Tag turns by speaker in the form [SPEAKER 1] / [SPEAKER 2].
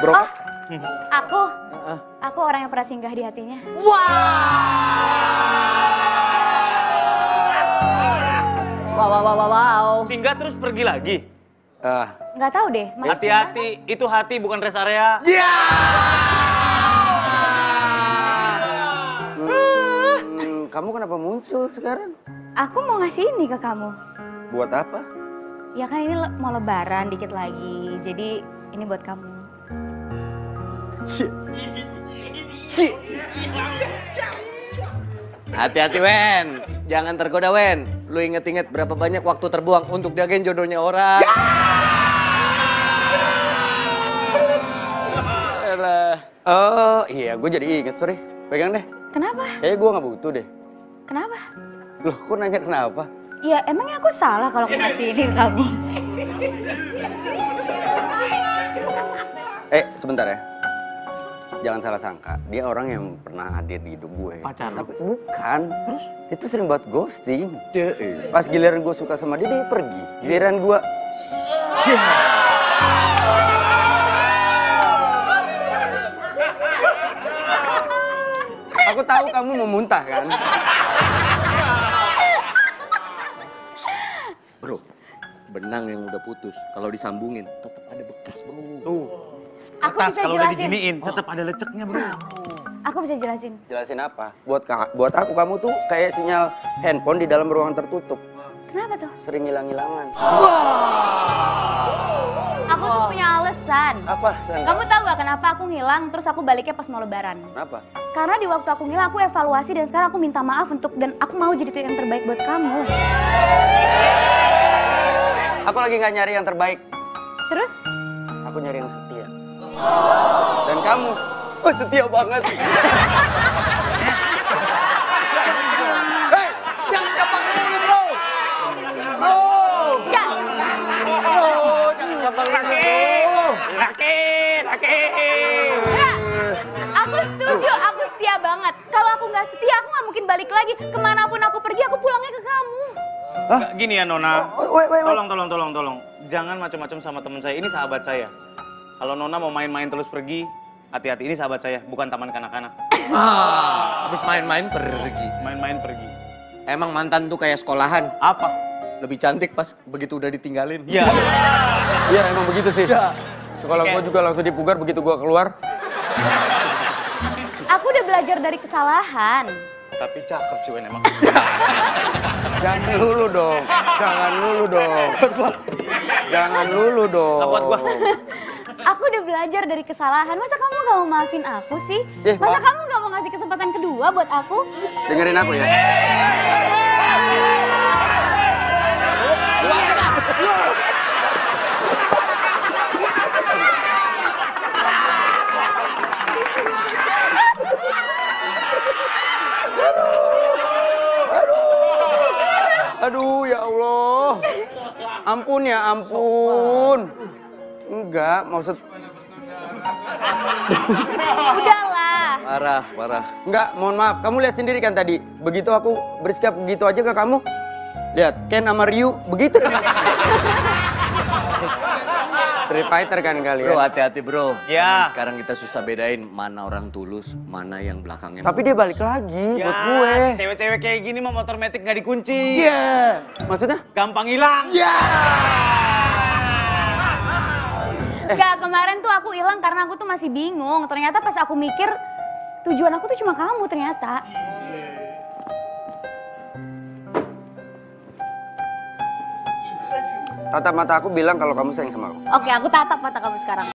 [SPEAKER 1] Bro.
[SPEAKER 2] Oh, aku orang yang pernah singgah di hatinya.
[SPEAKER 3] Wow.
[SPEAKER 4] Singgah terus pergi lagi.
[SPEAKER 2] Nggak tahu deh. main
[SPEAKER 4] Hati-hati, itu hati bukan rest area.
[SPEAKER 1] Kamu kenapa muncul sekarang?
[SPEAKER 2] singgah. Aku mau ngasih ini ke kamu.
[SPEAKER 1] Buat apa?
[SPEAKER 2] Ya kan ini mau lebaran dikit lagi. Jadi ini buat kamu.
[SPEAKER 3] Hati-hati Wen, jangan tergoda Wen. Lu inget-inget berapa banyak waktu terbuang untuk jagain jodohnya orang.
[SPEAKER 1] Oh iya, gue jadi inget, sorry. Pegang deh.
[SPEAKER 2] Kenapa?
[SPEAKER 1] Kayaknya gue gak butuh deh.
[SPEAKER 2] Kenapa?
[SPEAKER 1] Loh, kok nanya kenapa?
[SPEAKER 2] Ya emangnya aku salah kalau aku ngasih ini ke kamu?
[SPEAKER 1] Sebentar ya. Jangan salah sangka, dia orang yang pernah hadir di hidup gue.
[SPEAKER 4] Pacar lu?
[SPEAKER 1] Tapi bukan. Terus? Itu sering buat ghosting. Pas giliran gue suka sama dia, dia pergi. Giliran gue... Aku tahu kamu mau muntah kan?
[SPEAKER 3] Bro, benang yang udah putus, kalau disambungin tetap ada bekas bro.
[SPEAKER 4] Tuh.
[SPEAKER 2] Aku
[SPEAKER 4] Kertas
[SPEAKER 2] bisa
[SPEAKER 4] kalau udah
[SPEAKER 2] jelasin.
[SPEAKER 4] diginiin, tetap ada leceknya bro.
[SPEAKER 2] Aku bisa jelasin.
[SPEAKER 1] Jelasin apa? Buat aku kamu tuh kayak sinyal handphone di dalam ruangan tertutup.
[SPEAKER 2] Kenapa tuh?
[SPEAKER 1] Sering hilang-hilangan.
[SPEAKER 2] Aku tuh punya alasan.
[SPEAKER 1] Apa? San?
[SPEAKER 2] Kamu tahu gak kenapa aku ngilang terus aku baliknya pas mau lebaran?
[SPEAKER 1] Kenapa?
[SPEAKER 2] Karena di waktu aku ngilang aku evaluasi dan sekarang aku minta maaf dan aku mau jadi yang terbaik buat kamu.
[SPEAKER 1] Aku lagi nggak nyari yang terbaik.
[SPEAKER 2] Terus?
[SPEAKER 1] Aku nyari yang setia. Dan kamu, setia banget. Hei, jangan gampang lulu bro.
[SPEAKER 2] Enggak.
[SPEAKER 1] Jangan gampang lulu
[SPEAKER 4] Laki.
[SPEAKER 2] Enggak. Aku setuju, aku setia banget. Kalau aku nggak setia, aku nggak mungkin balik lagi. Kemanapun aku pergi, aku pulangnya ke kamu.
[SPEAKER 4] Nggak, gini ya Nona.
[SPEAKER 1] Wait.
[SPEAKER 4] Tolong. Jangan macam-macam sama teman saya. Ini sahabat saya. Kalau Nona mau main-main terus pergi, hati-hati. Ini sahabat saya, bukan taman kanak-kanak.
[SPEAKER 3] Habis main-main pergi.
[SPEAKER 4] Main-main pergi.
[SPEAKER 3] Emang mantan tuh kayak sekolahan,
[SPEAKER 4] Apa?
[SPEAKER 3] lebih cantik pas begitu udah ditinggalin.
[SPEAKER 4] Iya.
[SPEAKER 1] Iya emang begitu sih.
[SPEAKER 3] Ya.
[SPEAKER 1] Sekolah gue juga langsung dipugar begitu gue keluar.
[SPEAKER 2] Aku udah belajar dari kesalahan.
[SPEAKER 4] Tapi cakep sih Wen emang.
[SPEAKER 1] Jangan lulu dong.
[SPEAKER 4] Nggak kuat gua.
[SPEAKER 2] Aku udah belajar dari kesalahan. Masa kamu gak mau maafin aku sih?
[SPEAKER 1] Eh,
[SPEAKER 2] Masa
[SPEAKER 1] Ma-
[SPEAKER 2] kamu gak mau ngasih kesempatan kedua buat aku?
[SPEAKER 1] Dengerin aku ya. Aduh ya Allah. Ampun ya ampun. Enggak, maksud...
[SPEAKER 2] Udahlah.
[SPEAKER 3] Parah.
[SPEAKER 1] Enggak, mohon maaf. Kamu lihat sendiri kan tadi. Begitu aku bersikap begitu aja ke kamu. Lihat, Ken sama Ryu begitu. Street Fighter kan kalian.
[SPEAKER 3] Bro, hati-hati bro.
[SPEAKER 4] Ya.
[SPEAKER 3] Jangan sekarang kita susah bedain mana orang tulus, mana yang belakangnya.
[SPEAKER 1] Tapi dia balik lagi buat
[SPEAKER 4] Ya,
[SPEAKER 1] gue.
[SPEAKER 4] cewek-cewek kayak gini mah motor metik nggak dikunci.
[SPEAKER 3] Iya.
[SPEAKER 1] Maksudnya?
[SPEAKER 4] Gampang hilang.
[SPEAKER 2] Enggak, kemarin tuh aku hilang karena aku tuh masih bingung. Ternyata pas aku mikir, tujuan aku tuh cuma kamu ternyata.
[SPEAKER 1] Tatap mata aku bilang kalau kamu sayang sama aku.
[SPEAKER 2] Oke, aku tatap mata kamu sekarang.